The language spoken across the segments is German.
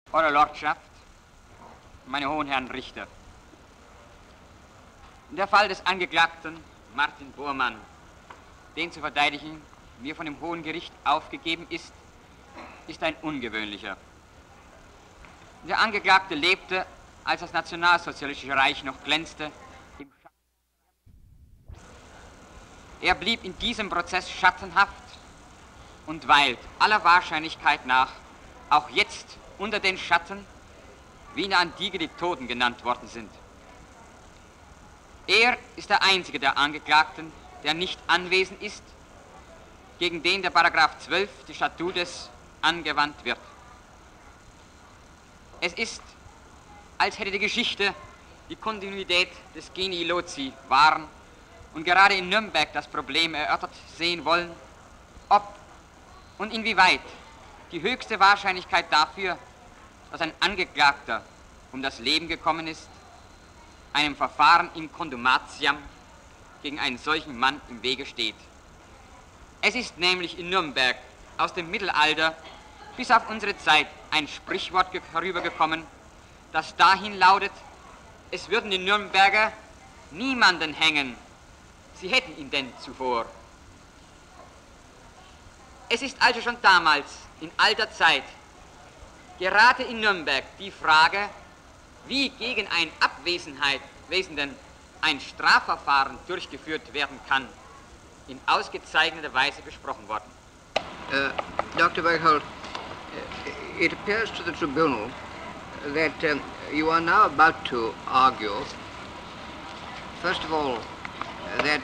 Eure Lordschaft, meine hohen Herren Richter, der Fall des Angeklagten Martin Bormann, den zu verteidigen mir von dem Hohen Gericht aufgegeben ist, ist ein ungewöhnlicher. Der Angeklagte lebte, als das nationalsozialistische Reich noch glänzte. Er blieb in diesem Prozess schattenhaft und weilt aller Wahrscheinlichkeit nach auch jetzt unter den Schatten, wie in der Antike die Toten genannt worden sind. Er ist der einzige der Angeklagten, der nicht anwesend ist, gegen den der Paragraph 12 des Statutes angewandt wird. Es ist, als hätte die Geschichte die Kontinuität des Genii Loci wahren und gerade in Nürnberg das Problem erörtert sehen wollen, ob und inwieweit die höchste Wahrscheinlichkeit dafür, dass ein Angeklagter um das Leben gekommen ist, einem Verfahren in contumatiam gegen einen solchen Mann im Wege steht. Es ist nämlich in Nürnberg aus dem Mittelalter bis auf unsere Zeit ein Sprichwort herübergekommen, das dahin lautet, es würden die Nürnberger niemanden hängen, sie hätten ihn denn zuvor. Es ist also schon damals, in alter Zeit, gerade in Nürnberg die Frage, wie gegen einen Abwesenden ein Strafverfahren durchgeführt werden kann, in ausgezeichneter Weise besprochen worden. Dr. Berghold, it appears to the tribunal that you are now about to argue, first of all, that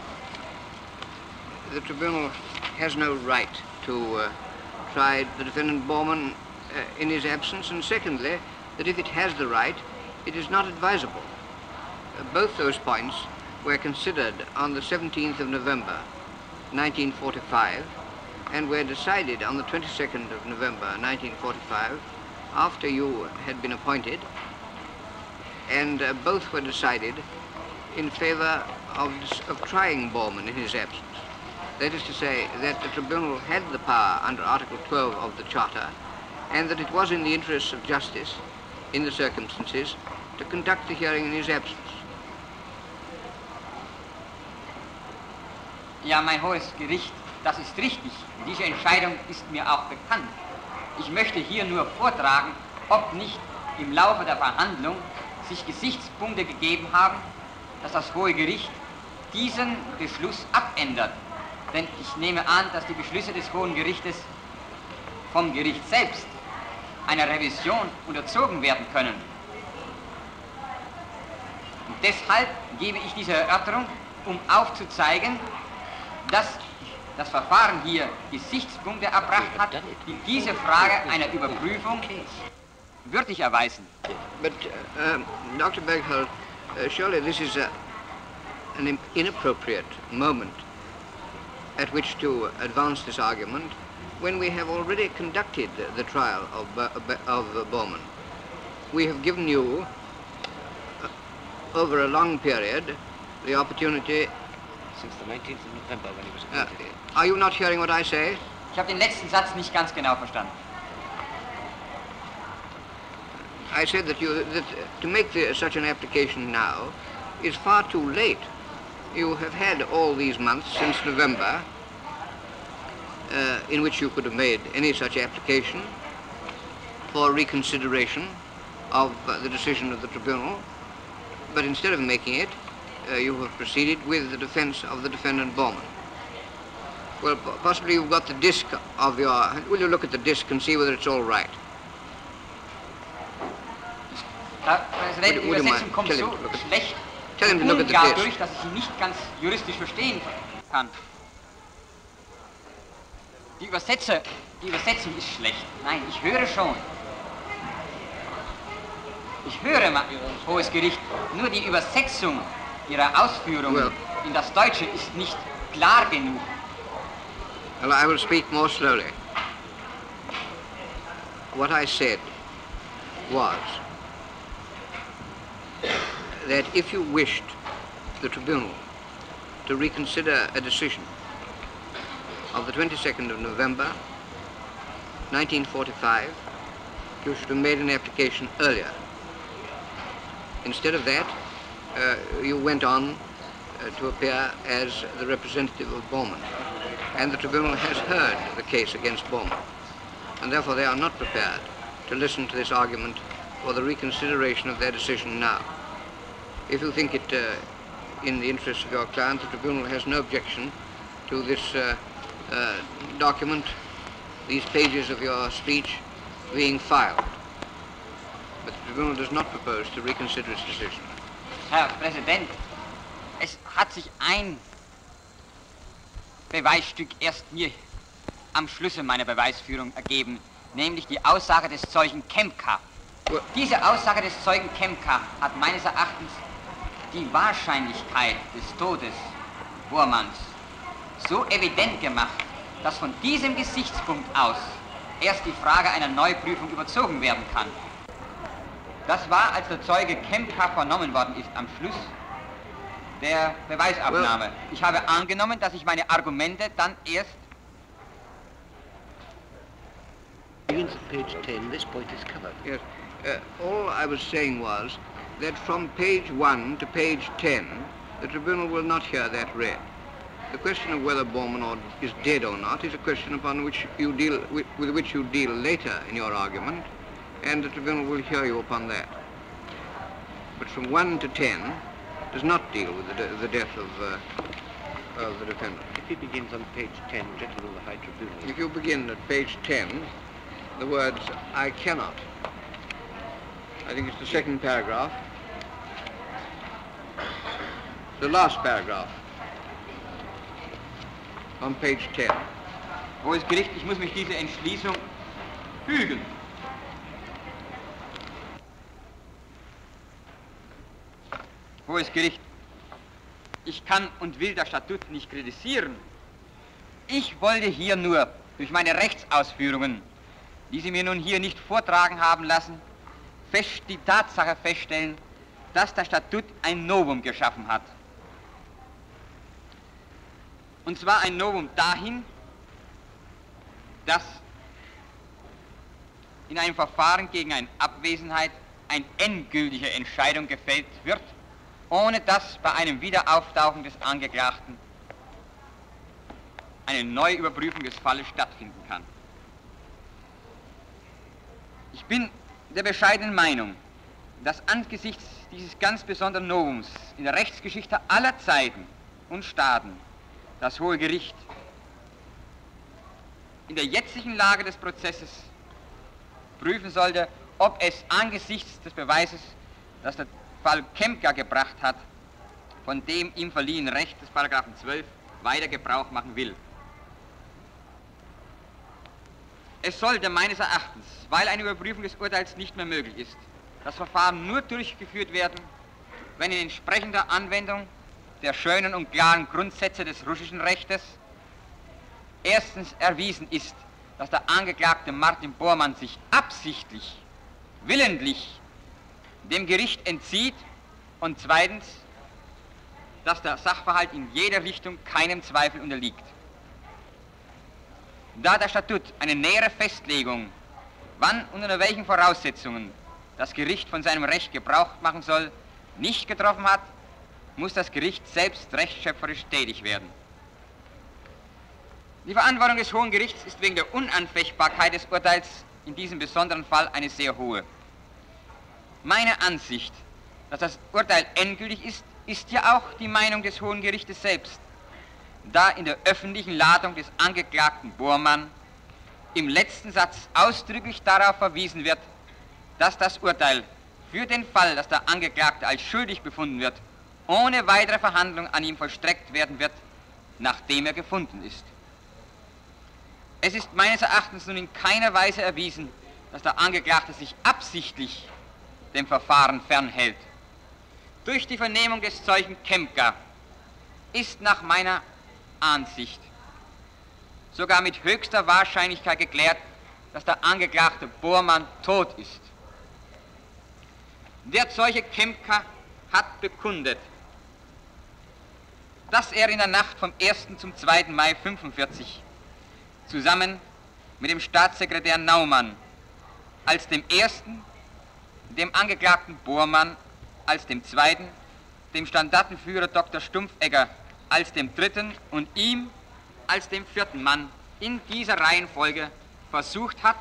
the tribunal has no right to try the defendant Bormann in his absence, and secondly, that if it has the right, it is not advisable. Both those points were considered on the 17th of November, 1945, and were decided on the 22nd of November, 1945, after you had been appointed, and both were decided in favor of trying Bormann in his absence. That is to say, that the tribunal had the power under Article 12 of the Charter, and that it was in the interests of justice, in the circumstances, to conduct the hearing in his absence. Ja, mein hohes Gericht, das ist richtig. Diese Entscheidung ist mir auch bekannt. Ich möchte hier nur vortragen, ob nicht im Laufe der Verhandlung sich Gesichtspunkte gegeben haben, dass das Hohe Gericht diesen Beschluss abändert. Denn ich nehme an, dass die Beschlüsse des Hohen Gerichtes vom Gericht selbst einer Revision unterzogen werden können. Und deshalb gebe ich diese Erörterung, um aufzuzeigen, dass das Verfahren hier Gesichtspunkte erbracht hat, die diese Frage einer Überprüfung würdig erweisen. But, Dr. Berghold, surely this is an inappropriate moment at which to advance this argument when we have already conducted the trial of Bormann. We have given you, over a long period, the opportunity... Since the 19th of November, when he was appointed. Are you not hearing what I say? Ich habe den letzten Satz nicht ganz genau verstanden. I said that to make such an application now is far too late. You have had all these months since November in which you could have made any such application for reconsideration of the decision of the tribunal, but instead of making it, you have proceeded with the defense of the defendant Bormann. Well, possibly you've got the disc of your... Will you look at the disc and see whether it's all right? Herr Präsident, die Übersetzung kommt so schlecht und unklar durch, dass ich sie nicht ganz juristisch verstehen kann. Die Übersetzung ist schlecht. Nein, ich höre schon. Ich höre, Hohes Gericht, nur die Übersetzung Ihrer Ausführungen in das Deutsche ist nicht klar genug. Well, I will speak more slowly. What I said was that if you wished the tribunal to reconsider a decision of the 22nd of November, 1945, you should have made an application earlier. Instead of that, you went on to appear as the representative of Bormann. And the tribunal has heard the case against Bormann. And therefore they are not prepared to listen to this argument for the reconsideration of their decision now. If you think it in the interest of your client, the tribunal has no objection to this document, these pages of your speech being filed. But the tribunal does not propose to reconsider its decision. Herr Präsident, es hat sich ein Beweisstück erst mir am Schlusse meiner Beweisführung ergeben, nämlich die Aussage des Zeugen Kempka. Diese Aussage des Zeugen Kempka hat meines Erachtens die Wahrscheinlichkeit des Todes Bormanns so evident gemacht, dass von diesem Gesichtspunkt aus erst die Frage einer Neuprüfung überzogen werden kann. Das war, als der Zeuge Kempka vernommen worden ist am Schluss der Beweisabnahme. Ich habe angenommen, dass ich meine Argumente dann erst... Begins at page 10, this point is covered. Yes. All I was saying was that from page 1 to page 10, the tribunal will not hear that read. The question of whether Bormann is dead or not is a question upon which you deal with which you deal later in your argument, and the tribunal will hear you upon that. But from 1 to 10 does not deal with the death of the defendant. If he begins on page 10, gentlemen of the High Tribunal. If you begin at page 10, the words, I cannot, I think it's the second paragraph, the last paragraph on page 10. Hohes Gericht, ich muss mich dieser Entschließung fügen. Hohes Gericht, ich kann und will das Statut nicht kritisieren. Ich wollte hier nur durch meine Rechtsausführungen, die Sie mir nun hier nicht vortragen haben lassen, die Tatsache feststellen, dass das Statut ein Novum geschaffen hat. Und zwar ein Novum dahin, dass in einem Verfahren gegen eine Abwesenheit eine endgültige Entscheidung gefällt wird, ohne dass bei einem Wiederauftauchen des Angeklagten eine Neuüberprüfung des Falles stattfinden kann. Ich bin der bescheidenen Meinung, dass angesichts dieses ganz besonderen Novums in der Rechtsgeschichte aller Zeiten und Staaten das Hohe Gericht in der jetzigen Lage des Prozesses prüfen sollte, ob es angesichts des Beweises, das der Fall Kempka gebracht hat, von dem ihm verliehenen Recht des Paragraphen 12 weiter Gebrauch machen will. Es sollte meines Erachtens, weil eine Überprüfung des Urteils nicht mehr möglich ist, das Verfahren nur durchgeführt werden, wenn in entsprechender Anwendung der schönen und klaren Grundsätze des russischen Rechtes erstens erwiesen ist, dass der Angeklagte Martin Bormann sich absichtlich, willentlich dem Gericht entzieht und zweitens, dass der Sachverhalt in jeder Richtung keinem Zweifel unterliegt. Da das Statut eine nähere Festlegung, wann und unter welchen Voraussetzungen das Gericht von seinem Recht Gebrauch machen soll, nicht getroffen hat, muss das Gericht selbst rechtsschöpferisch tätig werden. Die Verantwortung des Hohen Gerichts ist wegen der Unanfechtbarkeit des Urteils in diesem besonderen Fall eine sehr hohe. Meine Ansicht, dass das Urteil endgültig ist, ist ja auch die Meinung des Hohen Gerichtes selbst, da in der öffentlichen Ladung des Angeklagten Bormann im letzten Satz ausdrücklich darauf verwiesen wird, dass das Urteil für den Fall, dass der Angeklagte als schuldig befunden wird, ohne weitere Verhandlung an ihm vollstreckt werden wird, nachdem er gefunden ist. Es ist meines Erachtens nun in keiner Weise erwiesen, dass der Angeklagte sich absichtlich dem Verfahren fernhält. Durch die Vernehmung des Zeugen Kempka ist nach meiner Ansicht sogar mit höchster Wahrscheinlichkeit geklärt, dass der Angeklagte Bormann tot ist. Der Zeuge Kempka hat bekundet, dass er in der Nacht vom 1. zum 2. Mai 1945 zusammen mit dem Staatssekretär Naumann als dem ersten, dem Angeklagten Bormann als dem zweiten, dem Standartenführer Dr. Stumpfegger als dem dritten und ihm als dem vierten Mann in dieser Reihenfolge versucht hat,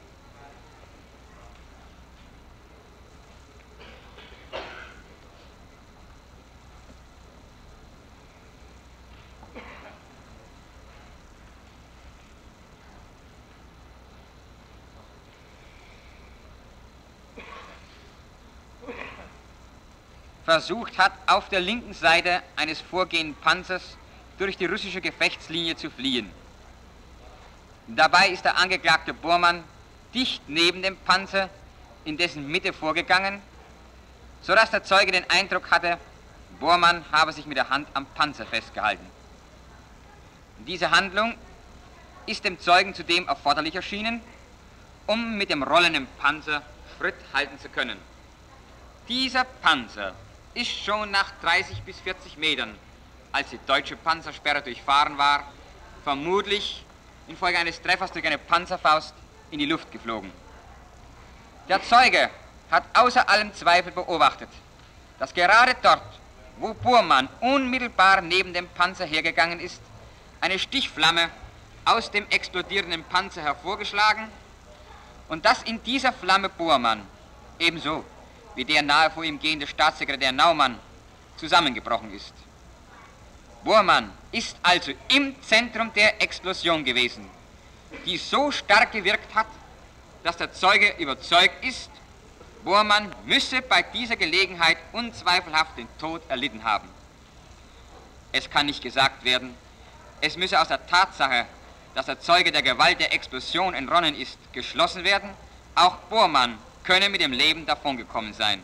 auf der linken Seite eines vorgehenden Panzers durch die russische Gefechtslinie zu fliehen. Dabei ist der Angeklagte Bormann dicht neben dem Panzer in dessen Mitte vorgegangen, sodass der Zeuge den Eindruck hatte, Bormann habe sich mit der Hand am Panzer festgehalten. Diese Handlung ist dem Zeugen zudem erforderlich erschienen, um mit dem rollenden Panzer Schritt halten zu können. Dieser Panzer ist schon nach 30 bis 40 Metern, als die deutsche Panzersperre durchfahren war, vermutlich infolge eines Treffers durch eine Panzerfaust in die Luft geflogen. Der Zeuge hat außer allem Zweifel beobachtet, dass gerade dort, wo Bormann unmittelbar neben dem Panzer hergegangen ist, eine Stichflamme aus dem explodierenden Panzer hervorgeschlagen und dass in dieser Flamme Bormann ebenso wie der nahe vor ihm gehende Staatssekretär Naumann zusammengebrochen ist. Bormann ist also im Zentrum der Explosion gewesen, die so stark gewirkt hat, dass der Zeuge überzeugt ist, Bormann müsse bei dieser Gelegenheit unzweifelhaft den Tod erlitten haben. Es kann nicht gesagt werden, es müsse aus der Tatsache, dass der Zeuge der Gewalt der Explosion entronnen ist, geschlossen werden, auch Bormann könne mit dem Leben davongekommen sein.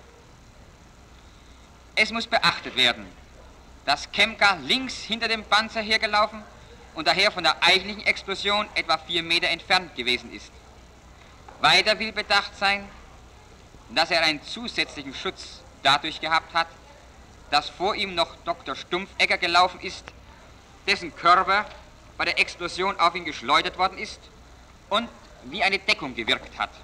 Es muss beachtet werden, dass Kemka links hinter dem Panzer hergelaufen und daher von der eigentlichen Explosion etwa 4 Meter entfernt gewesen ist. Weiter will bedacht sein, dass er einen zusätzlichen Schutz dadurch gehabt hat, dass vor ihm noch Dr. Stumpfegger gelaufen ist, dessen Körper bei der Explosion auf ihn geschleudert worden ist und wie eine Deckung gewirkt hat.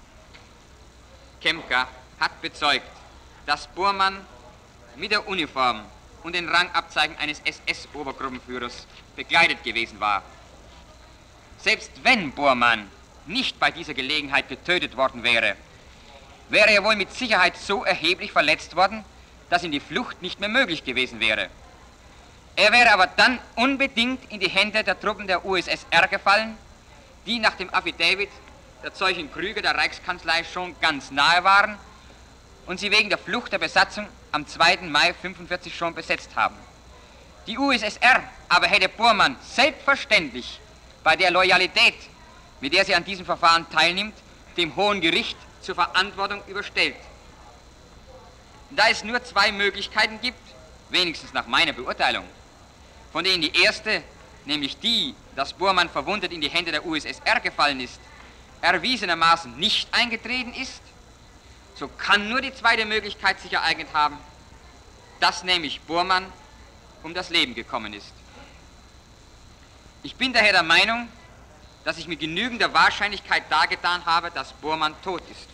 Kemka hat bezeugt, dass Bormann mit der Uniform und den Rangabzeichen eines SS-Obergruppenführers bekleidet gewesen war. Selbst wenn Bormann nicht bei dieser Gelegenheit getötet worden wäre, wäre er wohl mit Sicherheit so erheblich verletzt worden, dass ihm die Flucht nicht mehr möglich gewesen wäre. Er wäre aber dann unbedingt in die Hände der Truppen der USSR gefallen, die nach dem Affidavit der Zeugin Krüger der Reichskanzlei schon ganz nahe waren und sie wegen der Flucht der Besatzung am 2. Mai 1945 schon besetzt haben. Die USSR aber hätte Bormann selbstverständlich bei der Loyalität, mit der sie an diesem Verfahren teilnimmt, dem Hohen Gericht zur Verantwortung überstellt. Da es nur 2 Möglichkeiten gibt, wenigstens nach meiner Beurteilung, von denen die erste, nämlich die, dass Bormann verwundet in die Hände der USSR gefallen ist, erwiesenermaßen nicht eingetreten ist, so kann nur die zweite Möglichkeit sich ereignet haben, dass nämlich Bormann um das Leben gekommen ist. Ich bin daher der Meinung, dass ich mit genügender Wahrscheinlichkeit dargetan habe, dass Bormann tot ist.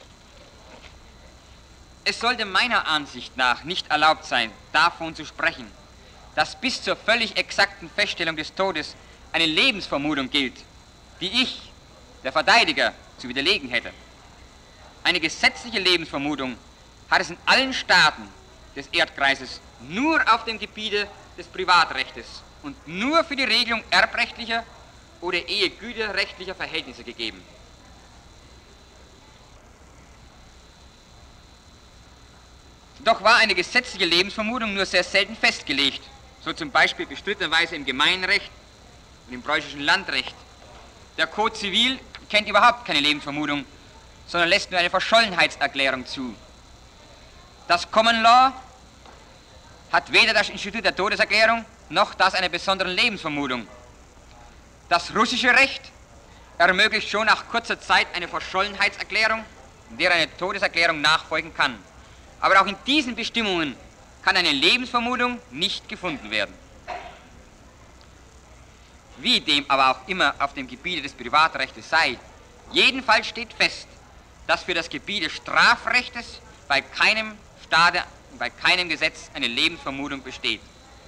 Es sollte meiner Ansicht nach nicht erlaubt sein, davon zu sprechen, dass bis zur völlig exakten Feststellung des Todes eine Lebensvermutung gilt, die ich, der Verteidiger, zu widerlegen hätte. Eine gesetzliche Lebensvermutung hat es in allen Staaten des Erdkreises nur auf dem Gebiete des Privatrechtes und nur für die Regelung erbrechtlicher oder ehegüterrechtlicher Verhältnisse gegeben. Doch war eine gesetzliche Lebensvermutung nur sehr selten festgelegt, so zum Beispiel bestrittenerweise im Gemeinrecht und im preußischen Landrecht. Der Code Zivil kennt überhaupt keine Lebensvermutung, sondern lässt nur eine Verschollenheitserklärung zu. Das Common Law hat weder das Institut der Todeserklärung noch das einer besonderen Lebensvermutung. Das russische Recht ermöglicht schon nach kurzer Zeit eine Verschollenheitserklärung, der eine Todeserklärung nachfolgen kann. Aber auch in diesen Bestimmungen kann eine Lebensvermutung nicht gefunden werden. Wie dem aber auch immer auf dem Gebiete des Privatrechtes sei, jedenfalls steht fest, dass für das Gebiet des Strafrechtes bei keinem Staate, bei keinem Gesetz eine Lebensvermutung besteht.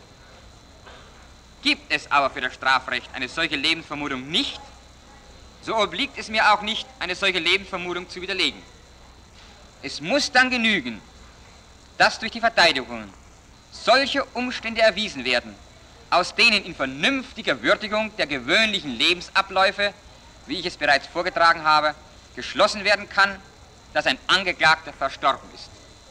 Gibt es aber für das Strafrecht eine solche Lebensvermutung nicht, so obliegt es mir auch nicht, eine solche Lebensvermutung zu widerlegen. Es muss dann genügen, dass durch die Verteidigungen solche Umstände erwiesen werden, aus denen in vernünftiger Würdigung der gewöhnlichen Lebensabläufe, wie ich es bereits vorgetragen habe, geschlossen werden kann, dass ein Angeklagter verstorben ist.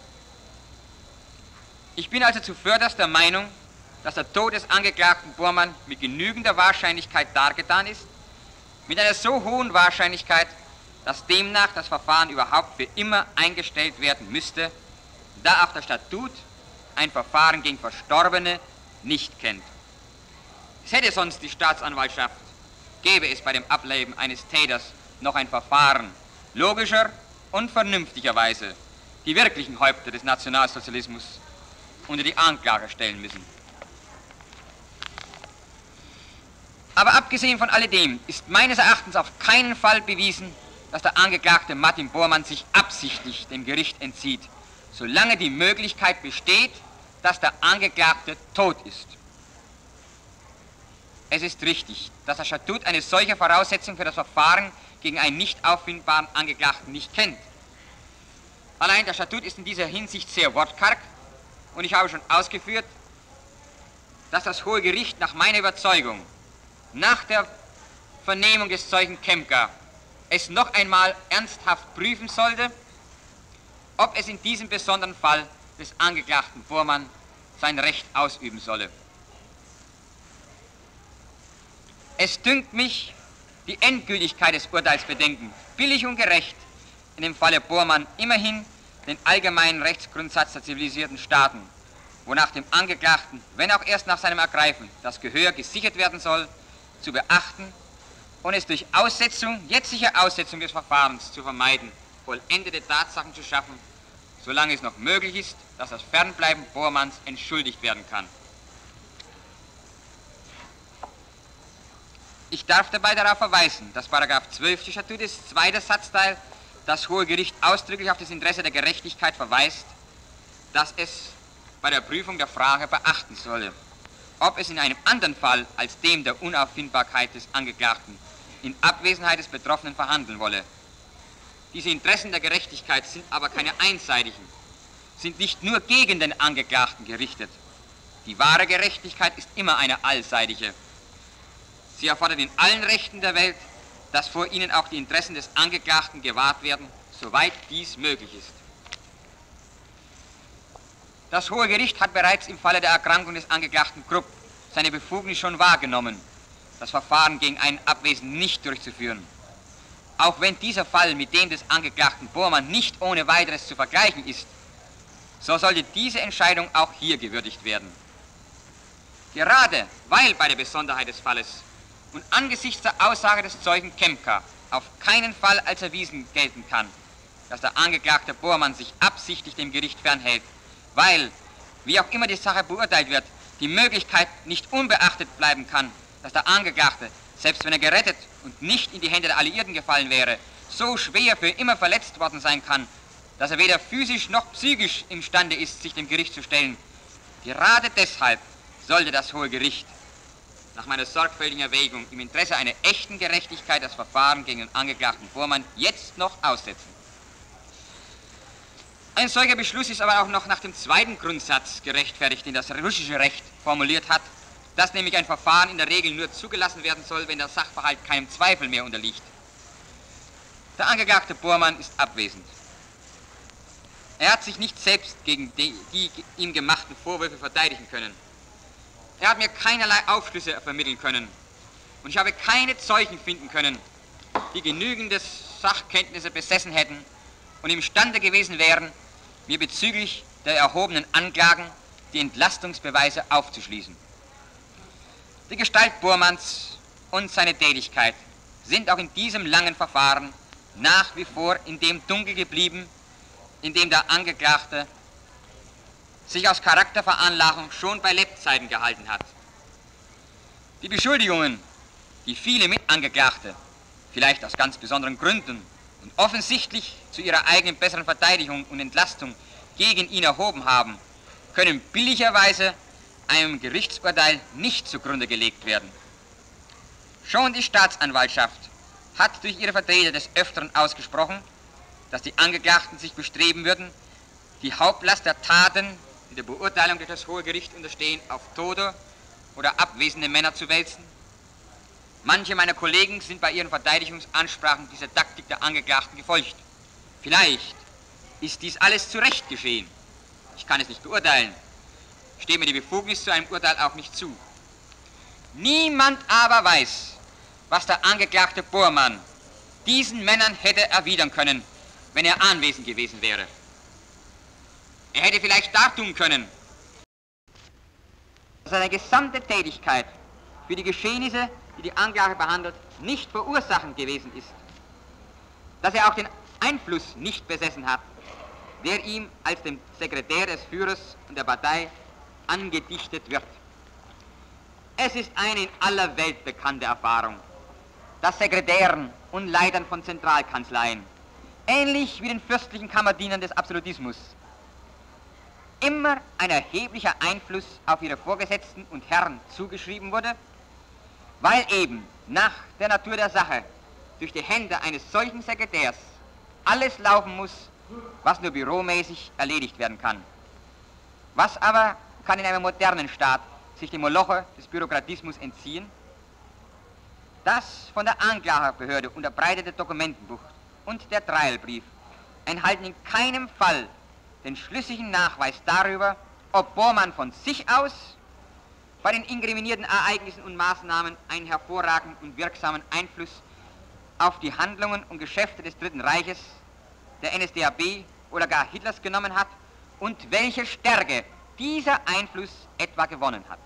Ich bin also zuvörderst der Meinung, dass der Tod des Angeklagten Bormann mit genügender Wahrscheinlichkeit dargetan ist, mit einer so hohen Wahrscheinlichkeit, dass demnach das Verfahren überhaupt für immer eingestellt werden müsste, da auch der Statut ein Verfahren gegen Verstorbene nicht kennt. Es hätte sonst die Staatsanwaltschaft, gäbe es bei dem Ableben eines Täters noch ein Verfahren logischer und vernünftigerweise die wirklichen Häupter des Nationalsozialismus unter die Anklage stellen müssen. Aber abgesehen von alledem ist meines Erachtens auf keinen Fall bewiesen, dass der Angeklagte Martin Bormann sich absichtlich dem Gericht entzieht, solange die Möglichkeit besteht, dass der Angeklagte tot ist. Es ist richtig, dass das Statut eine solche Voraussetzung für das Verfahren gegen einen nicht auffindbaren Angeklagten nicht kennt. Allein das Statut ist in dieser Hinsicht sehr wortkarg und ich habe schon ausgeführt, dass das Hohe Gericht nach meiner Überzeugung nach der Vernehmung des Zeugen Kempka es noch einmal ernsthaft prüfen sollte, ob es in diesem besonderen Fall des Angeklagten Bormann sein Recht ausüben solle. Es dünkt mich, die Endgültigkeit des Urteils bedenken, billig und gerecht, in dem Falle Bormann immerhin den allgemeinen Rechtsgrundsatz der zivilisierten Staaten, wonach dem Angeklagten, wenn auch erst nach seinem Ergreifen, das Gehör gesichert werden soll, zu beachten und es durch Aussetzung, jetzige Aussetzung des Verfahrens zu vermeiden, vollendete Tatsachen zu schaffen, solange es noch möglich ist, dass das Fernbleiben Bormanns entschuldigt werden kann. Ich darf dabei darauf verweisen, dass § 12 des Statutes, zweiter Satzteil, das Hohe Gericht ausdrücklich auf das Interesse der Gerechtigkeit verweist, dass es bei der Prüfung der Frage beachten solle, ob es in einem anderen Fall als dem der Unauffindbarkeit des Angeklagten in Abwesenheit des Betroffenen verhandeln wolle. Diese Interessen der Gerechtigkeit sind aber keine einseitigen, sind nicht nur gegen den Angeklagten gerichtet. Die wahre Gerechtigkeit ist immer eine allseitige. Sie erfordert in allen Rechten der Welt, dass vor ihnen auch die Interessen des Angeklagten gewahrt werden, soweit dies möglich ist. Das Hohe Gericht hat bereits im Falle der Erkrankung des Angeklagten Krupp seine Befugnis schon wahrgenommen, das Verfahren gegen einen Abwesenden nicht durchzuführen. Auch wenn dieser Fall mit dem des Angeklagten Bormann nicht ohne weiteres zu vergleichen ist, so sollte diese Entscheidung auch hier gewürdigt werden. Gerade weil bei der Besonderheit des Falles und angesichts der Aussage des Zeugen Kempka auf keinen Fall als erwiesen gelten kann, dass der Angeklagte Bormann sich absichtlich dem Gericht fernhält, weil, wie auch immer die Sache beurteilt wird, die Möglichkeit nicht unbeachtet bleiben kann, dass der Angeklagte, selbst wenn er gerettet und nicht in die Hände der Alliierten gefallen wäre, so schwer für immer verletzt worden sein kann, dass er weder physisch noch psychisch imstande ist, sich dem Gericht zu stellen. Gerade deshalb sollte das Hohe Gericht nach meiner sorgfältigen Erwägung im Interesse einer echten Gerechtigkeit das Verfahren gegen den Angeklagten Bormann jetzt noch aussetzen. Ein solcher Beschluss ist aber auch noch nach dem zweiten Grundsatz gerechtfertigt, den das russische Recht formuliert hat, dass nämlich ein Verfahren in der Regel nur zugelassen werden soll, wenn der Sachverhalt keinem Zweifel mehr unterliegt. Der Angeklagte Bormann ist abwesend. Er hat sich nicht selbst gegen die ihm gemachten Vorwürfe verteidigen können. Er hat mir keinerlei Aufschlüsse vermitteln können und ich habe keine Zeugen finden können, die genügende Sachkenntnisse besessen hätten und imstande gewesen wären, mir bezüglich der erhobenen Anklagen die Entlastungsbeweise aufzuschließen. Die Gestalt Bormanns und seine Tätigkeit sind auch in diesem langen Verfahren nach wie vor in dem Dunkel geblieben, in dem der Angeklagte sich aus Charakterveranlagung schon bei Lebzeiten gehalten hat. Die Beschuldigungen, die viele Mitangeklagte, vielleicht aus ganz besonderen Gründen, und offensichtlich zu ihrer eigenen besseren Verteidigung und Entlastung gegen ihn erhoben haben, können billigerweise einem Gerichtsurteil nicht zugrunde gelegt werden. Schon die Staatsanwaltschaft hat durch ihre Vertreter des Öfteren ausgesprochen, dass die Angeklagten sich bestreben würden, die Hauptlast der Taten, die der Beurteilung durch das Hohe Gericht unterstehen, auf tote oder abwesende Männer zu wälzen. Manche meiner Kollegen sind bei ihren Verteidigungsansprachen dieser Taktik der Angeklagten gefolgt. Vielleicht ist dies alles zu Recht geschehen. Ich kann es nicht beurteilen. Steht mir die Befugnis zu einem Urteil auch nicht zu. Niemand aber weiß, was der Angeklagte Bormann diesen Männern hätte erwidern können, wenn er anwesend gewesen wäre. Er hätte vielleicht dartun können, dass seine gesamte Tätigkeit für die Geschehnisse, die die Anklage behandelt, nicht verursachend gewesen ist. Dass er auch den Einfluss nicht besessen hat, der ihm als dem Sekretär des Führers und der Partei angedichtet wird. Es ist eine in aller Welt bekannte Erfahrung, dass Sekretären und Leitern von Zentralkanzleien, ähnlich wie den fürstlichen Kammerdienern des Absolutismus, immer ein erheblicher Einfluss auf ihre Vorgesetzten und Herren zugeschrieben wurde, weil eben nach der Natur der Sache durch die Hände eines solchen Sekretärs alles laufen muss, was nur büromäßig erledigt werden kann. Was aber kann in einem modernen Staat sich dem Moloche des Bürokratismus entziehen? Das von der Anklagebehörde unterbreitete Dokumentenbuch und der Trialbrief enthalten in keinem Fall den schlüssigen Nachweis darüber, ob Bormann von sich aus bei den inkriminierten Ereignissen und Maßnahmen einen hervorragenden und wirksamen Einfluss auf die Handlungen und Geschäfte des Dritten Reiches, der NSDAP oder gar Hitlers genommen hat und welche Stärke dieser Einfluss etwa gewonnen hat.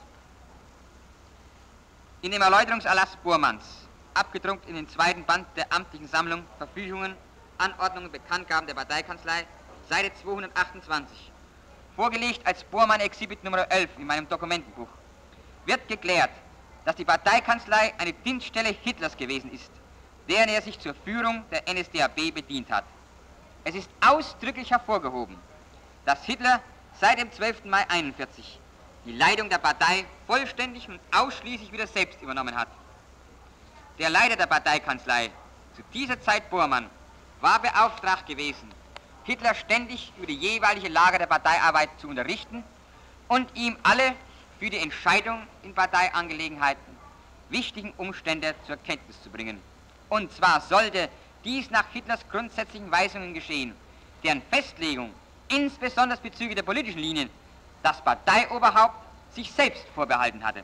In dem Erläuterungserlass Bormanns, abgedruckt in den zweiten Band der amtlichen Sammlung Verfügungen, Anordnungen, Bekanntgaben der Parteikanzlei, Seite 228, vorgelegt als Bormann Exhibit Nummer 11 in meinem Dokumentenbuch, wird geklärt, dass die Parteikanzlei eine Dienststelle Hitlers gewesen ist, deren er sich zur Führung der NSDAP bedient hat. Es ist ausdrücklich hervorgehoben, dass Hitler seit dem 12. Mai 1941 die Leitung der Partei vollständig und ausschließlich wieder selbst übernommen hat. Der Leiter der Parteikanzlei, zu dieser Zeit Bormann, war beauftragt gewesen, Hitler ständig über die jeweilige Lage der Parteiarbeit zu unterrichten und ihm alle für die Entscheidung in Parteiangelegenheiten wichtigen Umstände zur Kenntnis zu bringen. Und zwar sollte dies nach Hitlers grundsätzlichen Weisungen geschehen, deren Festlegung, insbesondere bezüglich der politischen Linien, das Parteioberhaupt sich selbst vorbehalten hatte.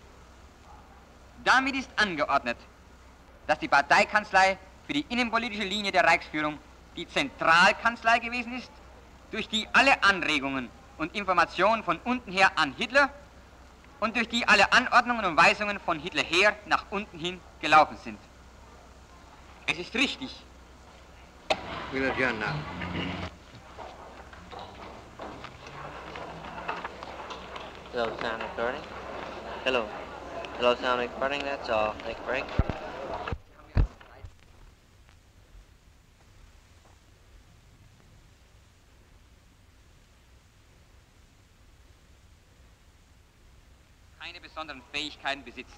Damit ist angeordnet, dass die Parteikanzlei für die innenpolitische Linie der Reichsführung die Zentralkanzlei gewesen ist, durch die alle Anregungen und Informationen von unten her an Hitler und durch die alle Anordnungen und Weisungen von Hitler her nach unten hin gelaufen sind. Es ist richtig. We'll adjourn now. Hello, sound recording. Hello. Hello, sound recording, that's all. Take a break. Keine besonderen Fähigkeiten besitzt.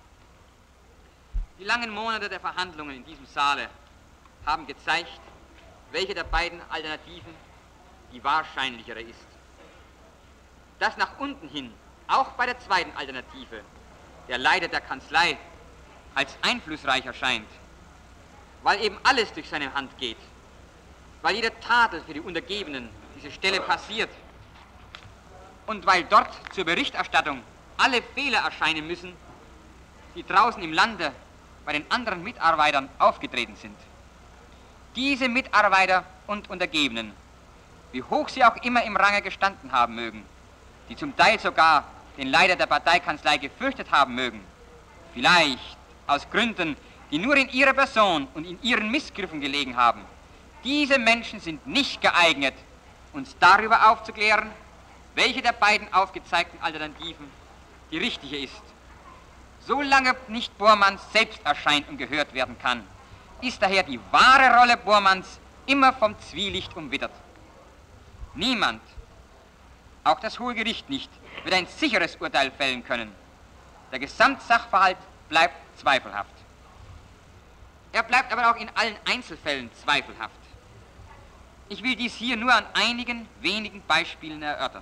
Die langen Monate der Verhandlungen in diesem Saale haben gezeigt, welche der beiden Alternativen die wahrscheinlichere ist. Dass nach unten hin, auch bei der zweiten Alternative, der Leiter der Kanzlei als einflussreich erscheint, weil eben alles durch seine Hand geht, weil jede Tadel für die Untergebenen diese Stelle passiert und weil dort zur Berichterstattung alle Fehler erscheinen müssen, die draußen im Lande bei den anderen Mitarbeitern aufgetreten sind. Diese Mitarbeiter und Untergebenen, wie hoch sie auch immer im Range gestanden haben mögen, die zum Teil sogar den Leiter der Parteikanzlei gefürchtet haben mögen, vielleicht aus Gründen, die nur in ihrer Person und in ihren Missgriffen gelegen haben, diese Menschen sind nicht geeignet, uns darüber aufzuklären, welche der beiden aufgezeigten Alternativen die richtige ist. Solange nicht Bormann selbst erscheint und gehört werden kann, ist daher die wahre Rolle Bormanns immer vom Zwielicht umwittert. Niemand, auch das Hohe Gericht nicht, wird ein sicheres Urteil fällen können. Der Gesamtsachverhalt bleibt zweifelhaft. Er bleibt aber auch in allen Einzelfällen zweifelhaft. Ich will dies hier nur an einigen wenigen Beispielen erörtern.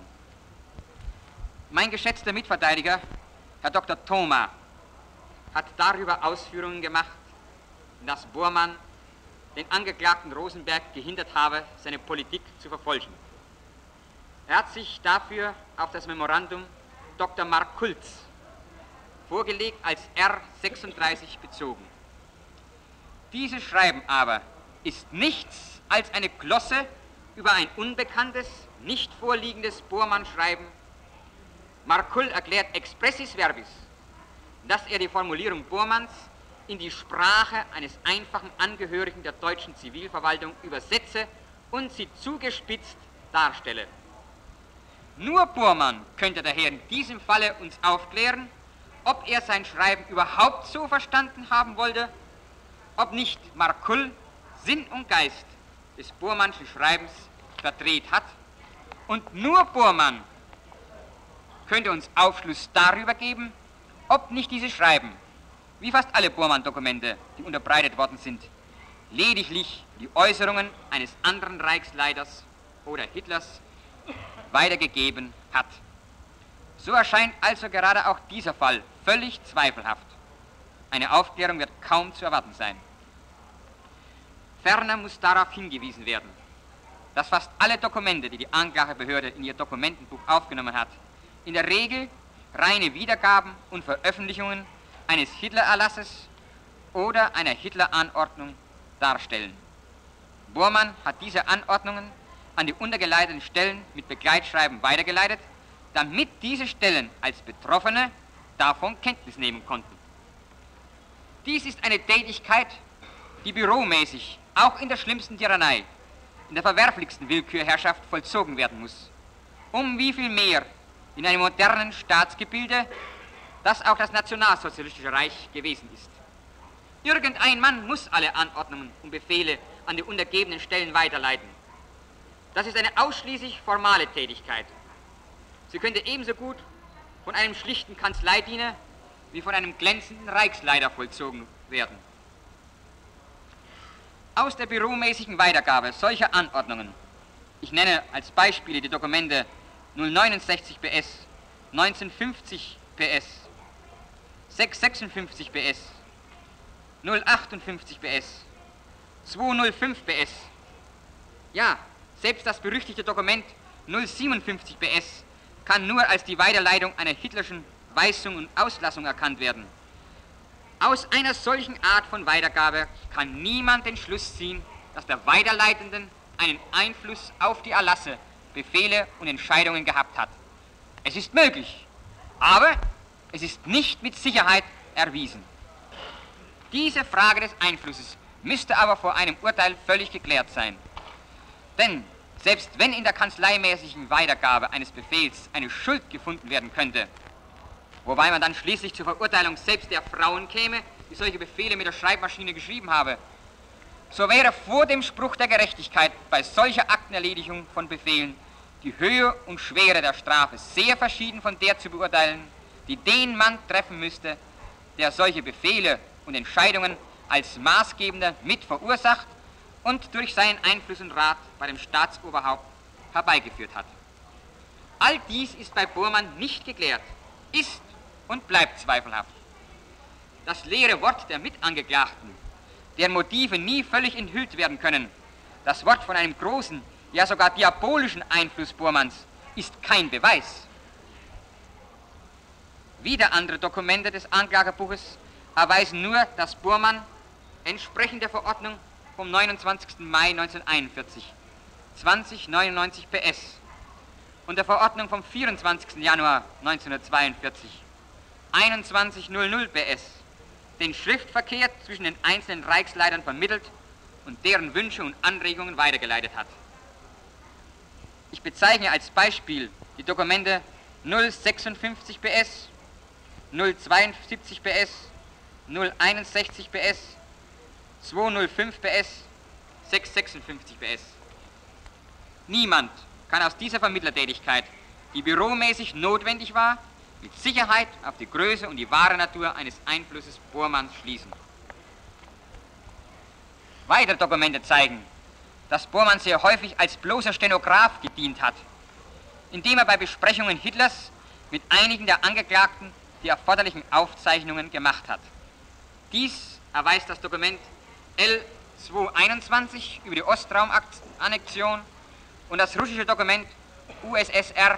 Mein geschätzter Mitverteidiger, Herr Dr. Thoma, hat darüber Ausführungen gemacht, dass Bormann den Angeklagten Rosenberg gehindert habe, seine Politik zu verfolgen. Er hat sich dafür auf das Memorandum Dr. Markulz, vorgelegt als R36 bezogen. Dieses Schreiben aber ist nichts als eine Glosse über ein unbekanntes, nicht vorliegendes Bormann-Schreiben. Markull erklärt expressis verbis, dass er die Formulierung Bormanns in die Sprache eines einfachen Angehörigen der deutschen Zivilverwaltung übersetze und sie zugespitzt darstelle. Nur Bormann könnte daher in diesem Falle uns aufklären, ob er sein Schreiben überhaupt so verstanden haben wollte, ob nicht Markull Sinn und Geist des Bormannschen Schreibens verdreht hat, und nur Bormann könnte uns Aufschluss darüber geben, ob nicht dieses Schreiben, wie fast alle Bormann-Dokumente, die unterbreitet worden sind, lediglich die Äußerungen eines anderen Reichsleiters oder Hitlers weitergegeben hat. So erscheint also gerade auch dieser Fall völlig zweifelhaft. Eine Aufklärung wird kaum zu erwarten sein. Ferner muss darauf hingewiesen werden, dass fast alle Dokumente, die die Anklagebehörde in ihr Dokumentenbuch aufgenommen hat, in der Regel reine Wiedergaben und Veröffentlichungen eines Hitlererlasses oder einer Hitleranordnung darstellen. Bormann hat diese Anordnungen an die untergeleiteten Stellen mit Begleitschreiben weitergeleitet, damit diese Stellen als Betroffene davon Kenntnis nehmen konnten. Dies ist eine Tätigkeit, die büromäßig, auch in der schlimmsten Tyrannei, in der verwerflichsten Willkürherrschaft vollzogen werden muss. Um wie viel mehr in einem modernen Staatsgebilde, das auch das nationalsozialistische Reich gewesen ist. Irgendein Mann muss alle Anordnungen und Befehle an die untergebenen Stellen weiterleiten. Das ist eine ausschließlich formale Tätigkeit. Sie könnte ebenso gut von einem schlichten Kanzleidiener wie von einem glänzenden Reichsleiter vollzogen werden. Aus der büromäßigen Weitergabe solcher Anordnungen, ich nenne als Beispiele die Dokumente 069 PS, 1950 PS, 656 PS, 058 PS, 205 PS, ja, selbst das berüchtigte Dokument 057 PS kann nur als die Weiterleitung einer hitlerschen Weisung und Auslassung erkannt werden. Aus einer solchen Art von Weitergabe kann niemand den Schluss ziehen, dass der Weiterleitenden einen Einfluss auf die Erlasse, Befehle und Entscheidungen gehabt hat. Es ist möglich, aber es ist nicht mit Sicherheit erwiesen. Diese Frage des Einflusses müsste aber vor einem Urteil völlig geklärt sein. Denn selbst wenn in der kanzleimäßigen Weitergabe eines Befehls eine Schuld gefunden werden könnte, wobei man dann schließlich zur Verurteilung selbst der Frauen käme, die solche Befehle mit der Schreibmaschine geschrieben habe, so wäre vor dem Spruch der Gerechtigkeit bei solcher Aktenerledigung von Befehlen die Höhe und Schwere der Strafe sehr verschieden von der zu beurteilen, die den Mann treffen müsste, der solche Befehle und Entscheidungen als Maßgebender mit verursacht und durch seinen Einfluss und Rat bei dem Staatsoberhaupt herbeigeführt hat. All dies ist bei Bormann nicht geklärt, ist und bleibt zweifelhaft. Das leere Wort der Mitangeklagten, deren Motive nie völlig enthüllt werden können, das Wort von einem großen, ja sogar diabolischen Einfluss Bormanns, ist kein Beweis. Wieder andere Dokumente des Anklagebuches erweisen nur, dass Bormann entsprechend der Verordnung vom 29. Mai 1941, 2099 PS und der Verordnung vom 24. Januar 1942, 2100 PS, den Schriftverkehr zwischen den einzelnen Reichsleitern vermittelt und deren Wünsche und Anregungen weitergeleitet hat. Ich bezeichne als Beispiel die Dokumente 056 PS, 072 PS, 061 PS, 205 PS, 656 PS. Niemand kann aus dieser Vermittlertätigkeit, die büromäßig notwendig war, mit Sicherheit auf die Größe und die wahre Natur eines Einflusses Bormanns schließen. Weitere Dokumente zeigen, dass Bormann sehr häufig als bloßer Stenograf gedient hat, indem er bei Besprechungen Hitlers mit einigen der Angeklagten die erforderlichen Aufzeichnungen gemacht hat. Dies erweist das Dokument L221 über die Ostraumannexion und das russische Dokument USSR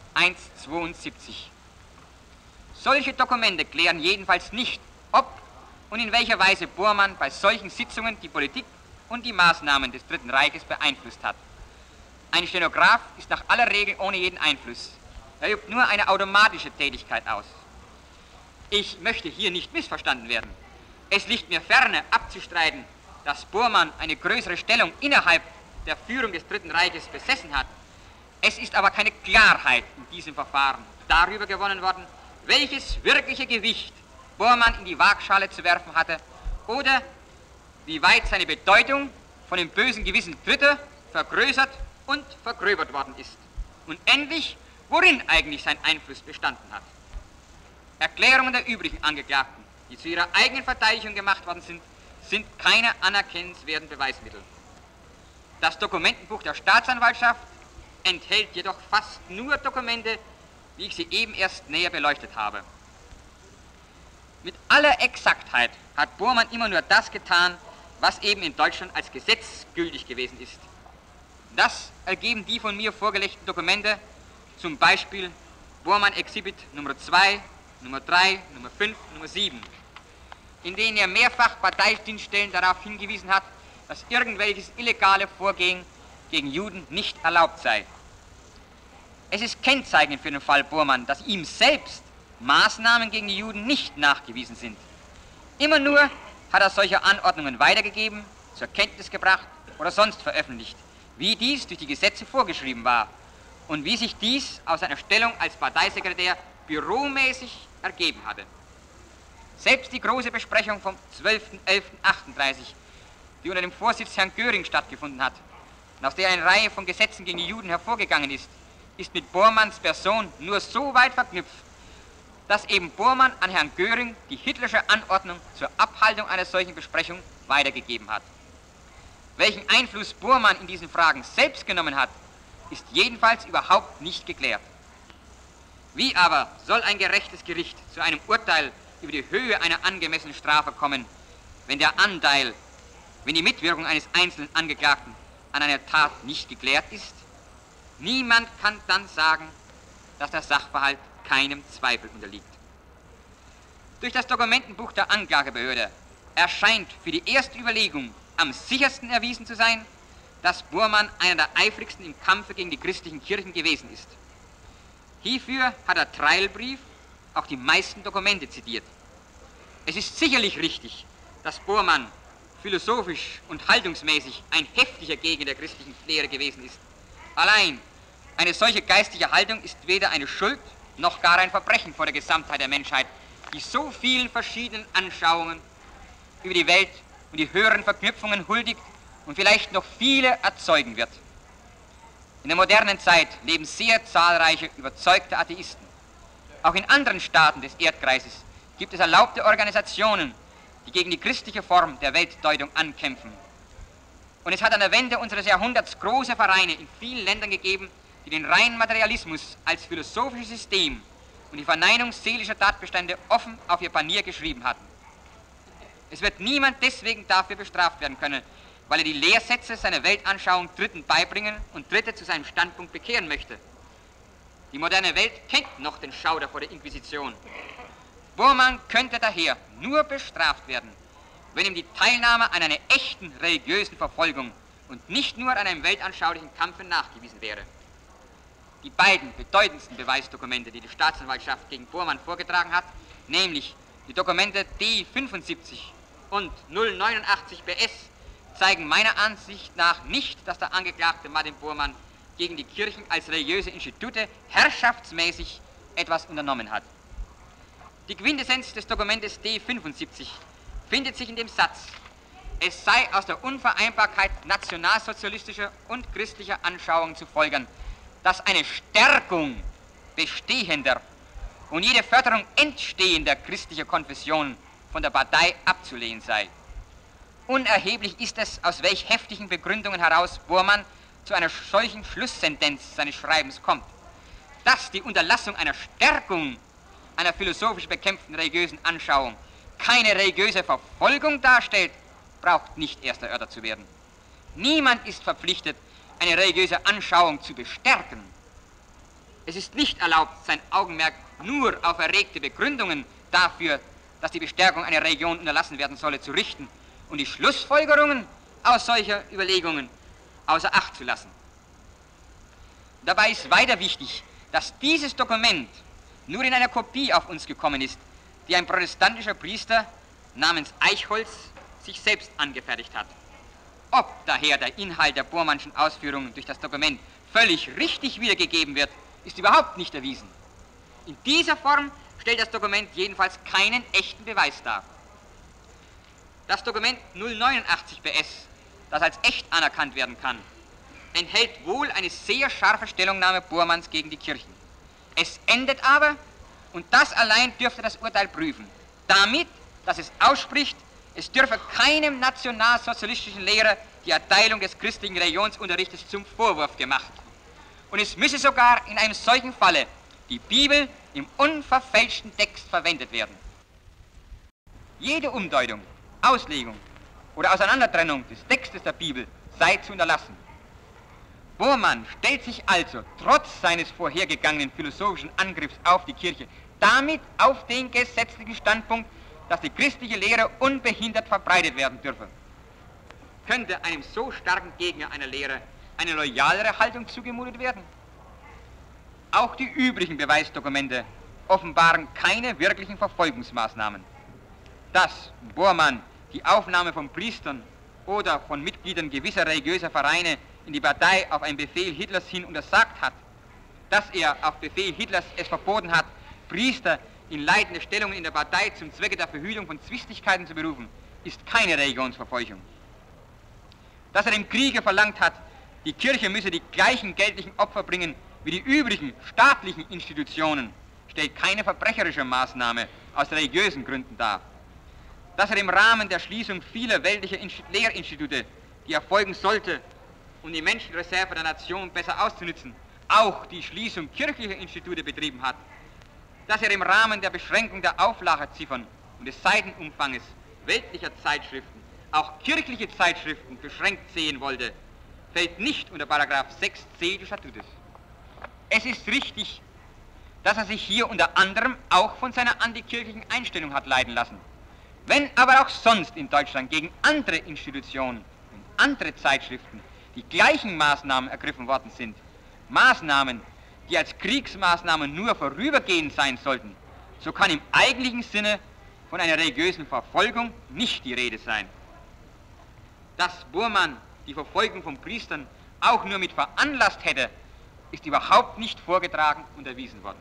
172. Solche Dokumente klären jedenfalls nicht, ob und in welcher Weise Bormann bei solchen Sitzungen die Politik und die Maßnahmen des Dritten Reiches beeinflusst hat. Ein Stenograf ist nach aller Regel ohne jeden Einfluss. Er übt nur eine automatische Tätigkeit aus. Ich möchte hier nicht missverstanden werden. Es liegt mir ferne abzustreiten, dass Bormann eine größere Stellung innerhalb der Führung des Dritten Reiches besessen hat. Es ist aber keine Klarheit in diesem Verfahren darüber gewonnen worden, welches wirkliche Gewicht Bormann in die Waagschale zu werfen hatte oder wie weit seine Bedeutung von dem bösen Gewissen Dritter vergrößert und vergröbert worden ist. Und endlich, worin eigentlich sein Einfluss bestanden hat. Erklärungen der übrigen Angeklagten, die zu ihrer eigenen Verteidigung gemacht worden sind, sind keine anerkennenswerten Beweismittel. Das Dokumentenbuch der Staatsanwaltschaft enthält jedoch fast nur Dokumente, wie ich sie eben erst näher beleuchtet habe. Mit aller Exaktheit hat Bormann immer nur das getan, was eben in Deutschland als Gesetz gültig gewesen ist. Das ergeben die von mir vorgelegten Dokumente, zum Beispiel Bormann Exhibit Nummer 2, Nummer 3, Nummer 5, Nummer 7, in denen er mehrfach Parteidienststellen darauf hingewiesen hat, dass irgendwelches illegale Vorgehen gegen Juden nicht erlaubt sei. Es ist kennzeichnend für den Fall Bormann, dass ihm selbst Maßnahmen gegen die Juden nicht nachgewiesen sind. Immer nur hat er solche Anordnungen weitergegeben, zur Kenntnis gebracht oder sonst veröffentlicht, wie dies durch die Gesetze vorgeschrieben war und wie sich dies aus seiner Stellung als Parteisekretär büromäßig ergeben hatte. Selbst die große Besprechung vom 12.11.38, die unter dem Vorsitz Herrn Göring stattgefunden hat und aus der eine Reihe von Gesetzen gegen die Juden hervorgegangen ist mit Bormanns Person nur so weit verknüpft, dass eben Bormann an Herrn Göring die hitlersche Anordnung zur Abhaltung einer solchen Besprechung weitergegeben hat. Welchen Einfluss Bormann in diesen Fragen selbst genommen hat, ist jedenfalls überhaupt nicht geklärt. Wie aber soll ein gerechtes Gericht zu einem Urteil über die Höhe einer angemessenen Strafe kommen, wenn der Anteil, wenn die Mitwirkung eines einzelnen Angeklagten an einer Tat nicht geklärt ist? Niemand kann dann sagen, dass der Sachverhalt keinem Zweifel unterliegt. Durch das Dokumentenbuch der Anklagebehörde erscheint für die erste Überlegung am sichersten erwiesen zu sein, dass Bormann einer der eifrigsten im Kampfe gegen die christlichen Kirchen gewesen ist. Hierfür hat der Treilbrief auch die meisten Dokumente zitiert. Es ist sicherlich richtig, dass Bormann philosophisch und haltungsmäßig ein heftiger Gegner der christlichen Lehre gewesen ist. Allein eine solche geistliche Haltung ist weder eine Schuld noch gar ein Verbrechen vor der Gesamtheit der Menschheit, die so vielen verschiedenen Anschauungen über die Welt und die höheren Verknüpfungen huldigt und vielleicht noch viele erzeugen wird. In der modernen Zeit leben sehr zahlreiche überzeugte Atheisten. Auch in anderen Staaten des Erdkreises gibt es erlaubte Organisationen, die gegen die christliche Form der Weltdeutung ankämpfen. Und es hat an der Wende unseres Jahrhunderts große Vereine in vielen Ländern gegeben, die den reinen Materialismus als philosophisches System und die Verneinung seelischer Tatbestände offen auf ihr Panier geschrieben hatten. Es wird niemand deswegen dafür bestraft werden können, weil er die Lehrsätze seiner Weltanschauung Dritten beibringen und Dritte zu seinem Standpunkt bekehren möchte. Die moderne Welt kennt noch den Schauder vor der Inquisition. Bormann könnte daher nur bestraft werden, wenn ihm die Teilnahme an einer echten religiösen Verfolgung und nicht nur an einem weltanschaulichen Kampfe nachgewiesen wäre. Die beiden bedeutendsten Beweisdokumente, die die Staatsanwaltschaft gegen Bormann vorgetragen hat, nämlich die Dokumente D75 und 089 BS, zeigen meiner Ansicht nach nicht, dass der Angeklagte Martin Bormann gegen die Kirchen als religiöse Institute herrschaftsmäßig etwas unternommen hat. Die Quintessenz des Dokumentes D75 findet sich in dem Satz, Es sei aus der Unvereinbarkeit nationalsozialistischer und christlicher Anschauungen zu folgern, dass eine Stärkung bestehender und jede Förderung entstehender christlicher Konfessionen von der Partei abzulehnen sei. Unerheblich ist es, aus welch heftigen Begründungen heraus Bormann zu einer solchen Schlusssentenz seines Schreibens kommt. Dass die Unterlassung einer Stärkung einer philosophisch bekämpften religiösen Anschauung keine religiöse Verfolgung darstellt, braucht nicht erst erörtert zu werden. Niemand ist verpflichtet, eine religiöse Anschauung zu bestärken. Es ist nicht erlaubt, sein Augenmerk nur auf erregte Begründungen dafür, dass die Bestärkung einer Religion unterlassen werden solle, zu richten und die Schlussfolgerungen aus solcher Überlegungen außer Acht zu lassen. Dabei ist weiter wichtig, dass dieses Dokument nur in einer Kopie auf uns gekommen ist, die ein protestantischer Priester namens Eichholz sich selbst angefertigt hat. Ob daher der Inhalt der Bormannschen Ausführungen durch das Dokument völlig richtig wiedergegeben wird, ist überhaupt nicht erwiesen. In dieser Form stellt das Dokument jedenfalls keinen echten Beweis dar. Das Dokument 089 PS, das als echt anerkannt werden kann, enthält wohl eine sehr scharfe Stellungnahme Bormanns gegen die Kirchen. Es endet aber, und das allein dürfte das Urteil prüfen, damit, dass es ausspricht, es dürfe keinem nationalsozialistischen Lehrer die Erteilung des christlichen Religionsunterrichtes zum Vorwurf gemacht. Und es müsse sogar in einem solchen Falle die Bibel im unverfälschten Text verwendet werden. Jede Umdeutung, Auslegung oder Auseinandertrennung des Textes der Bibel sei zu unterlassen. Bormann stellt sich also trotz seines vorhergegangenen philosophischen Angriffs auf die Kirche damit auf den gesetzlichen Standpunkt, dass die christliche Lehre unbehindert verbreitet werden dürfe. Könnte einem so starken Gegner einer Lehre eine loyalere Haltung zugemutet werden? Auch die übrigen Beweisdokumente offenbaren keine wirklichen Verfolgungsmaßnahmen. Dass Bormann die Aufnahme von Priestern oder von Mitgliedern gewisser religiöser Vereine in die Partei auf einen Befehl Hitlers hin untersagt hat, dass er auf Befehl Hitlers es verboten hat, Priester in leitende Stellungen in der Partei zum Zwecke der Verhütung von Zwistigkeiten zu berufen, ist keine Religionsverfolgung. Dass er dem Kriege verlangt hat, die Kirche müsse die gleichen geldlichen Opfer bringen wie die übrigen staatlichen Institutionen, stellt keine verbrecherische Maßnahme aus religiösen Gründen dar. Dass er im Rahmen der Schließung vieler weltlicher Lehrinstitute, die erfolgen sollte, um die Menschenreserve der Nation besser auszunützen, auch die Schließung kirchlicher Institute betrieben hat, dass er im Rahmen der Beschränkung der Auflageziffern und des Seitenumfanges weltlicher Zeitschriften auch kirchliche Zeitschriften beschränkt sehen wollte, fällt nicht unter § 6c des Statutes. Es ist richtig, dass er sich hier unter anderem auch von seiner antikirchlichen Einstellung hat leiten lassen. Wenn aber auch sonst in Deutschland gegen andere Institutionen und andere Zeitschriften die gleichen Maßnahmen ergriffen worden sind, Maßnahmen, die als Kriegsmaßnahmen nur vorübergehend sein sollten, so kann im eigentlichen Sinne von einer religiösen Verfolgung nicht die Rede sein. Dass Bormann die Verfolgung von Priestern auch nur mit veranlasst hätte, ist überhaupt nicht vorgetragen und erwiesen worden.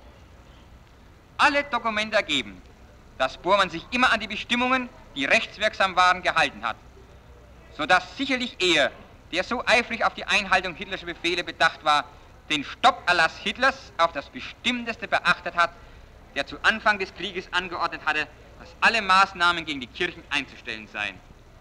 Alle Dokumente ergeben, dass Bormann sich immer an die Bestimmungen, die rechtswirksam waren, gehalten hat, sodass sicherlich er, der so eifrig auf die Einhaltung hitlerscher Befehle bedacht war, den Stopperlass Hitlers auf das Bestimmteste beachtet hat, der zu Anfang des Krieges angeordnet hatte, dass alle Maßnahmen gegen die Kirchen einzustellen seien.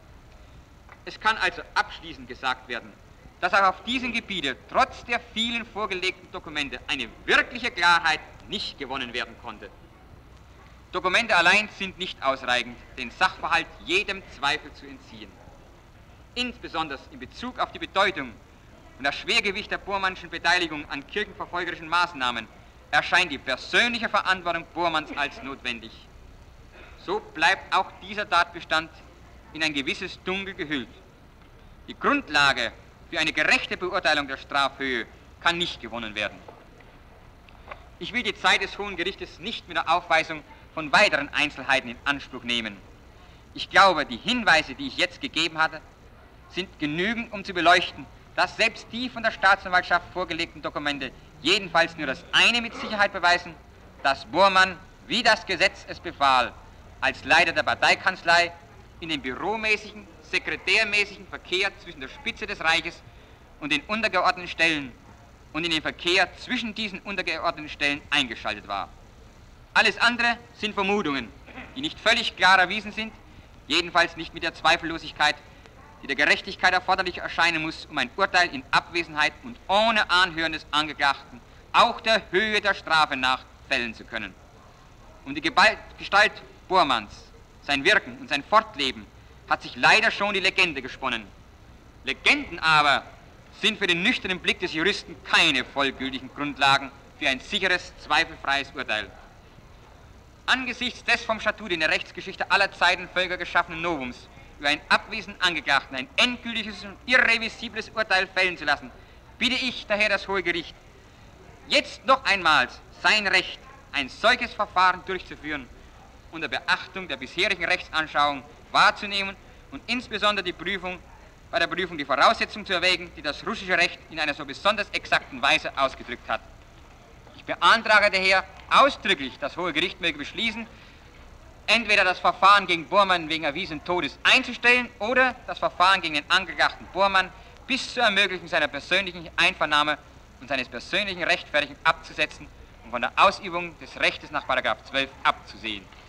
Es kann also abschließend gesagt werden, dass auch auf diesem Gebiete trotz der vielen vorgelegten Dokumente eine wirkliche Klarheit nicht gewonnen werden konnte. Dokumente allein sind nicht ausreichend, den Sachverhalt jedem Zweifel zu entziehen. Insbesondere in Bezug auf die Bedeutung und das Schwergewicht der Bormannschen Beteiligung an kirchenverfolgerischen Maßnahmen erscheint die persönliche Verantwortung Bormanns als notwendig. So bleibt auch dieser Tatbestand in ein gewisses Dunkel gehüllt. Die Grundlage für eine gerechte Beurteilung der Strafhöhe kann nicht gewonnen werden. Ich will die Zeit des Hohen Gerichtes nicht mit der Aufweisung von weiteren Einzelheiten in Anspruch nehmen. Ich glaube, die Hinweise, die ich jetzt gegeben hatte, sind genügend, um zu beleuchten, dass selbst die von der Staatsanwaltschaft vorgelegten Dokumente jedenfalls nur das eine mit Sicherheit beweisen, dass Bormann, wie das Gesetz es befahl, als Leiter der Parteikanzlei in den büromäßigen, sekretärmäßigen Verkehr zwischen der Spitze des Reiches und den untergeordneten Stellen und in den Verkehr zwischen diesen untergeordneten Stellen eingeschaltet war. Alles andere sind Vermutungen, die nicht völlig klar erwiesen sind, jedenfalls nicht mit der Zweifellosigkeit, die der Gerechtigkeit erforderlich erscheinen muss, um ein Urteil in Abwesenheit und ohne Anhören des Angeklagten auch der Höhe der Strafe nach fällen zu können. Um die Gestalt Bormanns, sein Wirken und sein Fortleben hat sich leider schon die Legende gesponnen. Legenden aber sind für den nüchternen Blick des Juristen keine vollgültigen Grundlagen für ein sicheres, zweifelfreies Urteil. Angesichts des vom Statut in der Rechtsgeschichte aller Zeiten Völker geschaffenen Novums über einen abwesenden Angeklagten ein endgültiges und irrevisibles Urteil fällen zu lassen, bitte ich daher das Hohe Gericht, jetzt noch einmal sein Recht, ein solches Verfahren durchzuführen, unter Beachtung der bisherigen Rechtsanschauung wahrzunehmen und insbesondere bei der Prüfung die Voraussetzung zu erwägen, die das russische Recht in einer so besonders exakten Weise ausgedrückt hat. Ich beantrage daher ausdrücklich, das Hohe Gericht möge beschließen, entweder das Verfahren gegen Bormann wegen erwiesenen Todes einzustellen oder das Verfahren gegen den Angeklagten Bormann bis zur Ermöglichung seiner persönlichen Einvernahme und seines persönlichen Rechtfertigens abzusetzen und von der Ausübung des Rechtes nach § 12 abzusehen.